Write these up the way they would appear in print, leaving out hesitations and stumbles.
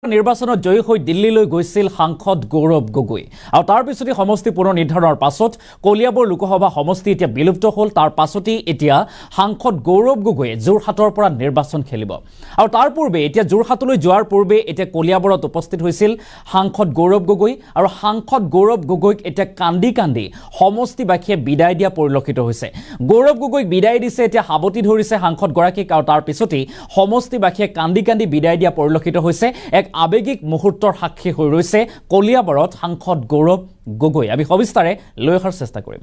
নিৰ্বাচনত জয়ী হৈ দিল্লীলৈ গৈছিল সাংসদ গৌৰৱ গগৈ আৰু তাৰ পিছতে সমষ্টি পুনৰ নিৰ্ধাৰণৰ পাছত কলিয়াবৰ লোকসভা সমষ্টি এতিয়া বিলুপ্ত হ'ল তাৰ পাছতে এতিয়া সাংসদ গৌৰৱ গগৈ যোৰহাটৰ পৰা নিৰ্বাচন খেলিব আৰু তাৰ পূৰ্বে এতিয়া যোৰহাটলৈ যোৱাৰ পূৰ্বে এতিয়া কলিয়াবৰত উপস্থিত হৈছিল সাংসদ গৌৰৱ গগৈ আৰু সাংসদ গৌৰৱ গগৈক এতিয়া কান্দি কান্দি সমষ্টিবাসীয়ে বিদায় দিয়া পৰিলক্ষিত হৈছে গৌৰৱ গগৈক বিদায় দিছে এতিয়া হাবতি ধৰিছে সাংসদ গৰাকীক আৰু তাৰ পিছতে সমষ্টিবাসীয়ে কান্দি কান্দি বিদায় দিয়া পৰিলক্ষিত হৈছে এক আবেগিক মুহূৰ্তৰ সাক্ষী হৈ ৰৈছে কলিয়াবৰত সাংসদ গৌৰৱ গগৈ আমি সবিস্তাৰে লৈ অহাৰ চেষ্টা কৰিম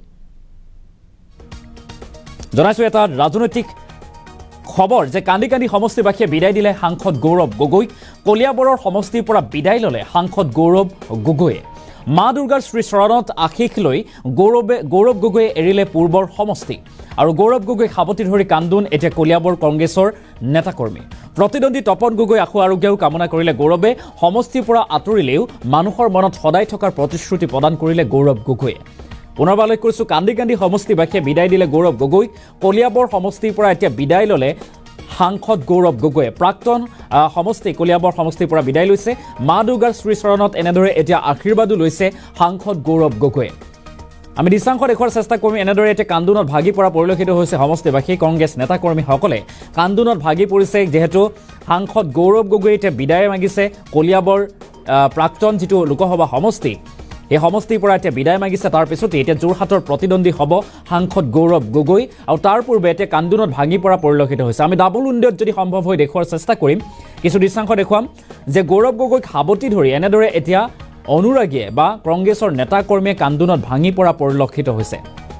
জনাইছো এটা ৰাজনৈতিক খবৰ যে কান্দি কান্দি সমষ্টিবাসীয়ে বিদায় দিলে সাংসদ গৌৰৱ গগৈক কলিয়াবৰৰ সমষ্টিৰ পৰা বিদায় ললে সাংসদ গৌৰৱ গগৈয়ে মা দুৰ্গাৰ শ্ৰী চৰণত আশীষ লৈ গৌৰৱ গগৈয়ে এৰিলে পূৰ্বৰ সমষ্টি আৰু গৌৰৱ গগৈক সাবতি ধৰি কান্দোন এতিয়া কলিয়াবৰ কংগ্ৰেছৰ নেতাকৰ্মী প্ৰতিদ্বন্দ্বী তপন গগৈ আশু আৰোগ্যও কামনা কৰিলে গৌৰৱে সমষ্টিৰ পৰা আঁতৰিলেও মানুহৰ মনত সদায় থকাৰ প্ৰতিশ্ৰুতি প্ৰদান কৰিলে গৌৰৱ গগৈয়ে পুনৰবাৰলৈ কৈছো কান্দি কান্দি সমষ্টিবাসীয়ে বিদায় দিলে গৌৰৱ গগৈক কলিয়াবৰ সমষ্টিৰ পৰা এতিয়া বিদায় ললে সাংসদ গৌৰৱ গগৈয়ে প্ৰাক্তন সমষ্টি কলিয়াবৰ সমষ্টিৰ পৰা বিদায় লৈছে মা দুৰ্গাৰ শ্ৰীচৰণত এনেদৰে এতিয়া আশীৰ্বাদো লৈছে সাংসদ গৌৰৱ গগৈয়ে আমি দৃশ্যাংশ দেখুৱাৰ চেষ্টা কৰিম এনেদৰে এতিয়া কান্দোনত ভাগি পৰা পৰিলক্ষিত হৈছে সমষ্টিবাসী কংগ্ৰেছ নেতাকৰ্মীসকলে কান্দোনত ভাগি পৰিছে যেহেতু সাংসদ গৌৰৱ গগৈ এতিয়া বিদায় মাগিছে কলিয়াবৰ প্ৰাক্তন যিটো লোকসভা সমষ্টি এই সমষ্টিৰ পৰা এতিয়া বিদায় মাগিছে তাৰ পিছতে এতিয়া যোৰহাটৰ প্ৰতিদ্বন্দ্বী হ'ব সাংসদ গৌৰৱ গগৈ আৰু তাৰ পূৰ্বে এতিয়া কান্দোনত ভাগি পৰা পৰিলক্ষিত হৈছে আমি ডাবল উইণ্ডত যদি সম্ভৱ হয় দেখুৱাৰ চেষ্টা কৰিম কিছু দৃশ্যাংশ দেখুৱাম যে গৌৰৱ গগৈক সাবতি ধৰি এনেদৰে এতিয়া অনুৰাগীয়ে বা কংগ্ৰেছৰ নেতাকৰ্মীয়ে কান্দোনত ভাঙি পৰা পৰিলক্ষিত হৈছে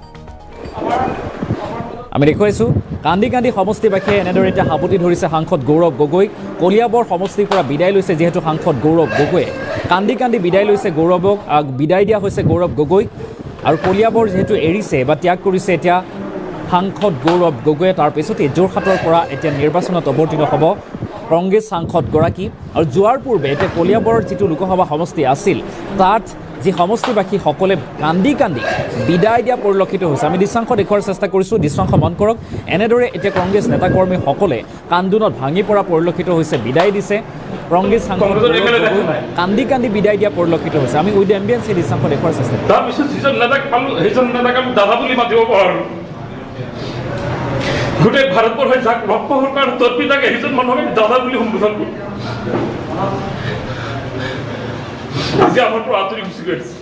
আমি দেখুৱাইছো কান্দি কান্দি সমষ্টিবাসীয়ে এনেদৰে এতিয়া সাবতি ধৰিছে সাংসদ গৌৰৱ গগৈক কলিয়াবৰ সমষ্টিৰ পৰা বিদায় লৈছে যিহেতু সাংসদ গৌৰৱ গগৈয়ে কান্দি কান্দি বিদায় লৈছে গৌৰৱক বিদায় দিয়া হৈছে গৌৰৱ গগৈক আৰু কলিয়াবৰ যেহেতু এৰিছে বা ত্যাগ কৰিছে এতিয়া সাংসদ গৌৰৱ গগৈয়ে তাৰ পিছতে যোৰহাটৰ পৰা এতিয়া নিৰ্বাচনত অৱতীৰ্ণ হ'ব কংগ্ৰেছ সাংসদ গৰাকী আৰু যোৱাৰ পূৰ্বে এতিয়া কলিয়াবৰৰ যিটো লোকসভা সমষ্টি আছিল তাত যি সমষ্টিবাসী সকলে কান্দি কান্দি বিদায় দিয়া পৰিলক্ষিত হৈছে আমি দৃশ্যাংশ দেখুৱাৰ চেষ্টা কৰিছোঁ দৃশ্যাংশ মন কৰক এনেদৰে এতিয়া কংগ্ৰেছ নেতাকৰ্মীসকলে কান্দোনত ভাঙি পৰা পৰিলক্ষিত হৈছে বিদায় দিছে কংগ্ৰেছ সাংসদ কান্দি কান্দি বিদায় দিয়া পৰিলক্ষিত হৈছে আমি উইথ এম্বিয়েন্স এই দৃশ্যাংশ দেখুৱাৰ চেষ্টা গোটেই ভাৰতবৰ্ষই যাক ৰক্তহৰকাৰ তৰ্পি থাকে সেইজন মানুহক দাদা বুলি সম্বোধন কৰোঁ আজি আমাৰ পৰা আঁতৰি গুচি গৈছে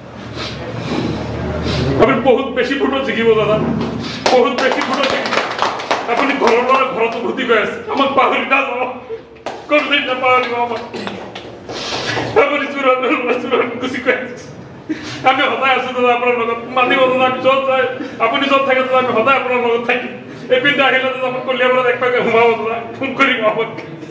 আপুনি বহুত বেছি ফটো জিকিব দাদা বহুত বেছি ফটো জিকিব আপুনি ঘৰৰ পৰা ঘৰত উভতি গৈ আছে আমাক পাহৰি নাযাব কোনোদিন নাপাহৰিব আমাক আপুনি চূড়ান্ত গুচি গৈ আছে আমি সদায় আছো দাদা আপোনাৰ লগত মাতিব দাদা আমি য'ত যায় আপুনি য'ত থাকে দাদা আমি সদায় আপোনাৰ লগত থাকিম এপিন আহিলে তো আমাক কলিয়াবৰত এক পাকে সোমাব দাদা ফোন কৰিম আমাক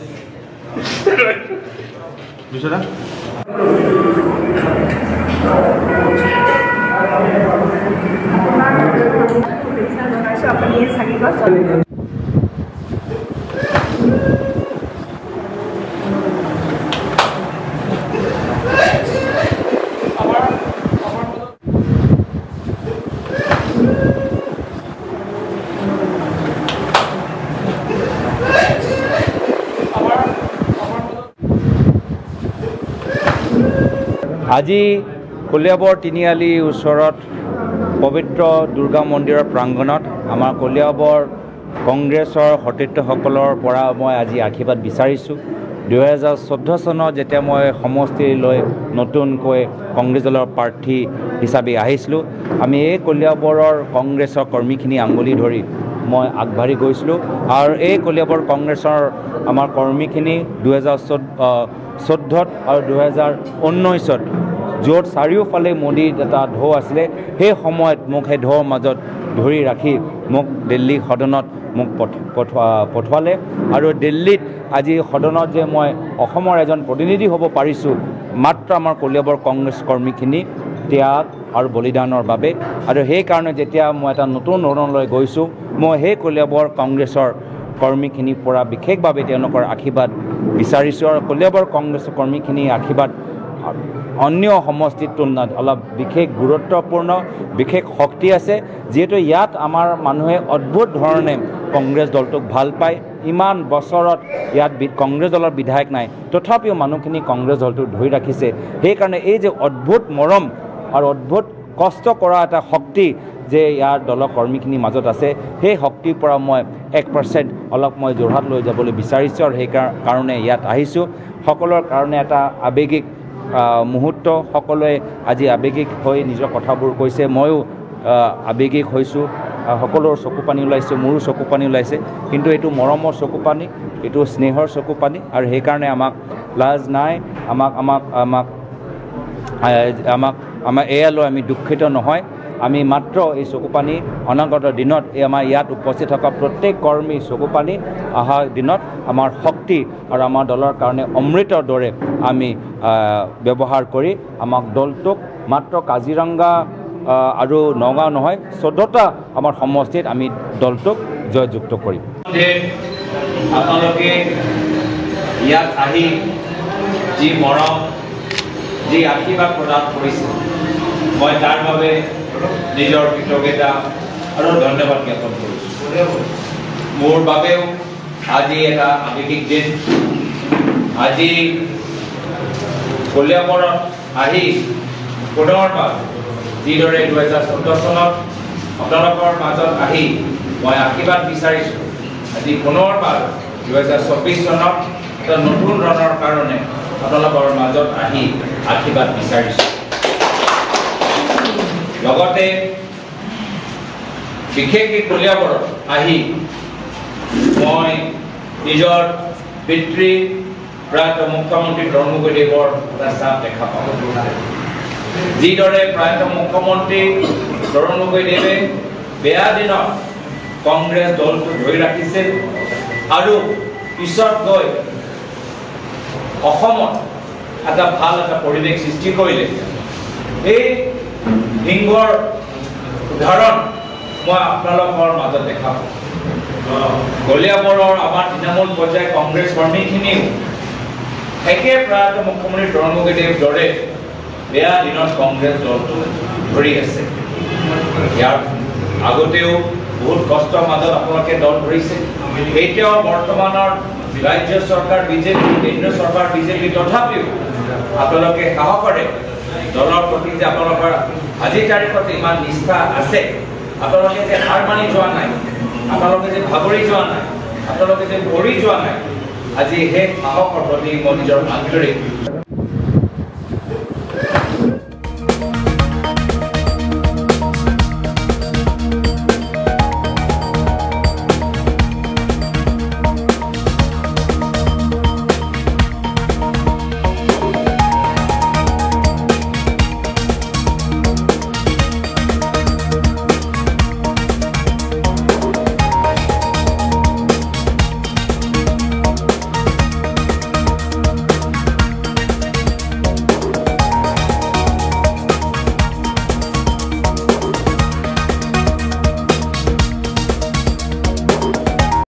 আজি কলিয়াবৰ তিনিআলিৰ ওচৰত পবিত্ৰ দুৰ্গা মন্দিৰৰ প্ৰাংগণত আমাৰ কলিয়াবৰ কংগ্ৰেছৰ সতীৰ্থসকলৰ পৰা মই আজি আশীৰ্বাদ বিচাৰিছোঁ 2014 চনত যেতিয়া মই সমষ্টিলৈ নতুনকৈ কংগ্ৰেছ দলৰ প্ৰাৰ্থী হিচাপে আহিছিলোঁ আমি এই কলিয়াবৰৰ কংগ্ৰেছৰ কৰ্মীখিনি আঙুলি ধৰি মই আগবাঢ়ি গৈছিলোঁ আৰু এই কলিয়াবৰ কংগ্ৰেছৰ আমাৰ কৰ্মীখিনি 2014 আৰু 2019 য'ত চাৰিওফালে মোদীৰ এটা ঢৌ আছিলে সেই সময়ত মোক সেই ঢৌৰ মাজত ধৰি ৰাখি মোক দিল্লী সদনত মোক পঠোৱালে আৰু দিল্লীত আজি সদনত যে মই অসমৰ এজন প্ৰতিনিধি হ'ব পাৰিছোঁ মাত্ৰ আমাৰ কলিয়াবৰ কংগ্ৰেছ কৰ্মীখিনি ত্যাগ আৰু বলিদানৰ বাবে আৰু সেইকাৰণে যেতিয়া মই এটা নতুন অৰণলৈ গৈছোঁ মই সেই কলিয়াবৰ কংগ্ৰেছৰ কৰ্মীখিনিৰ পৰা বিশেষভাৱে তেওঁলোকৰ আশীৰ্বাদ বিচাৰিছোঁ আৰু কলিয়াবৰ কংগ্ৰেছৰ কৰ্মীখিনিৰ আশীৰ্বাদ অন্য সমষ্টিৰ তুলনাত অলপ বিশেষ গুৰুত্বপূৰ্ণ বিশেষ শক্তি আছে যেহেতু ইয়াত আমাৰ মানুহে অদ্ভুত ধৰণে কংগ্ৰেছ দলটোক ভাল পায় ইমান বছৰত ইয়াত কংগ্ৰেছ দলৰ বিধায়ক নাই তথাপিও মানুহখিনি কংগ্ৰেছ দলটো ধৰি ৰাখিছে সেইকাৰণে এই যে অদ্ভুত মৰম আৰু অদ্ভুত কষ্ট কৰা এটা শক্তি যে ইয়াৰ দলৰ কৰ্মীখিনিৰ মাজত আছে সেই শক্তিৰ পৰা মই 1% অলপ মই যোৰহাট লৈ যাবলৈ বিচাৰিছোঁ আৰু সেইকাৰণে ইয়াত আহিছোঁ সকলোৰ কাৰণে এটা আৱেগিক মুহূৰ্ত সকলোৱে আজি আৱেগিক হৈ নিজৰ কথাবোৰ কৈছে ময়ো আৱেগিক হৈছোঁ সকলোৰ চকু পানী ওলাইছে মোৰো চকু পানী ওলাইছে কিন্তু এইটো মৰমৰ চকু পানী এইটো স্নেহৰ চকু পানী আৰু সেইকাৰণে আমাক লাজ নাই আমাক এয়ালৈ আমি দুখিত নহয় আমি মাত্ৰ এই চকু পানী অনাগত দিনত এই আমাৰ ইয়াত উপস্থিত থকা প্ৰত্যেক কৰ্মী চকু পানী অহা দিনত আমাৰ শক্তি আৰু আমাৰ দলৰ কাৰণে অমৃতৰ দৰে আমি ব্যৱহাৰ কৰি আমাক দলটোক মাত্ৰ কাজিৰঙা আৰু নগাঁও নহয় 14টা আমাৰ সমষ্টিত আমি দলটোক জয়যুক্ত কৰিম আপোনালোকে ইয়াত আহি যি মৰম যি আশীৰ্বাদ প্ৰদান কৰিছে মই তাৰ বাবে নিজৰ কৃতজ্ঞতা আৰু ধন্যবাদ জ্ঞাপন কৰিছোঁ মোৰ বাবেও আজি এটা আৱেগিক দিন আজি কলিয়াবৰত আহি পুনৰবাৰ যিদৰে 2014 চনত আপোনালোকৰ মাজত আহি মই আশীৰ্বাদ বিচাৰিছোঁ আজি পুনৰবাৰ 2024 চনত এটা নতুন ৰণৰ কাৰণে আপোনালোকৰ মাজত আহি আশীৰ্বাদ বিচাৰিছোঁ লগতে বিশেষকৈ কলিয়াবৰত আহি মই নিজৰ পিতৃ প্ৰয়াত মুখ্যমন্ত্ৰী তৰুণ গগৈদেৱৰ এটা ছাপ দেখা পাওঁ যিদৰে প্ৰয়াত মুখ্যমন্ত্ৰী তৰুণ গগৈদেৱে বেয়া দিনত কংগ্ৰেছ দলটো ধৰি ৰাখিছিল আৰু পিছত গৈ অসমত এটা ভাল এটা পৰিৱেশ সৃষ্টি কৰিলে এই সিংহৰ উদাহৰণ মই আপোনালোকৰ মাজত দেখা পাওঁ কলিয়াবৰৰ আমাৰ তৃণমূল পৰ্যায়ৰ কংগ্ৰেছ কৰ্মীখিনিও একে প্ৰয়াত মুখ্যমন্ত্ৰী তৰুণ গগৈদেৱ দৰে বেয়া দিনত কংগ্ৰেছ দলটো ধৰি আছে ইয়াৰ আগতেও বহুত কষ্টৰ মাজত আপোনালোকে দল ধৰিছে এতিয়াও বৰ্তমানৰ ৰাজ্য চৰকাৰ বিজেপি কেন্দ্ৰীয় চৰকাৰ বিজেপি তথাপিও আপোনালোকে সাহসেৰে দলৰ প্ৰতি যে আপোনালোকৰ আজিৰ তাৰিখত ইমান নিষ্ঠা আছে আপোনালোকে যে হাৰ মানি যোৱা নাই আপোনালোকে যে ভাগৰি যোৱা নাই আপোনালোকে যে ভৰি যোৱা নাই আজি সেই সাহসৰ প্ৰতি মই নিজৰ আন্তৰিক